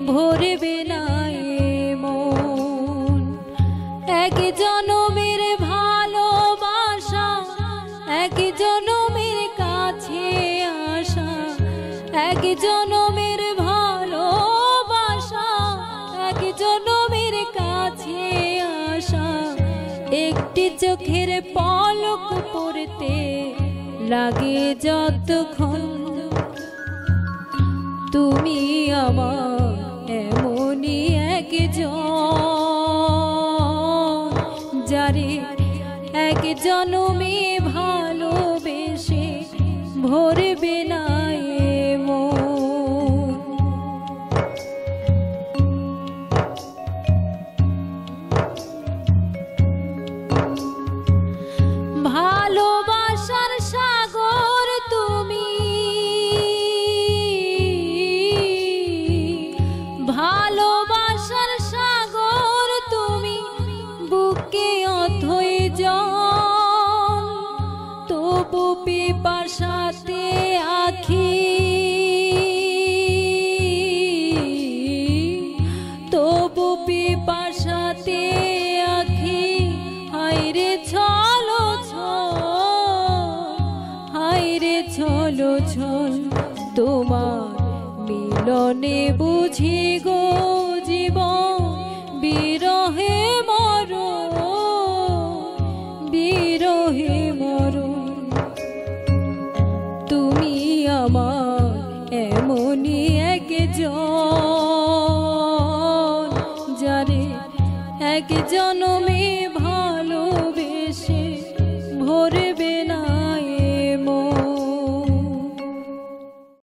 ভরবে না মন। এক জনমের ভালোবাসা, এক জনমের কাছে আসা, এক জনমের ভালোবাসা, এক জনমের কাছে আসা, একটি চোখের পলক পড়তে লাগে যতক্ষণ। তুমি আমার এমনই একজন, যারে এক জনমে ভালোবেসে ভরবে না মন। ভালোবাসার সাগর তুমি, ভালোবাসার সাগর তুমি, বুকে অথই জল, তবু পিপাসাতে আখি, তবু পিপাসাতে আখি, হায়রে ছলো ছল, হায়রে ছলো ছল, তোমার মিলনে বুঝি গো জীবন বিরহে মরণ, বিরহে মরণ। তুমি আমার এমনই একজন, যারে এক জন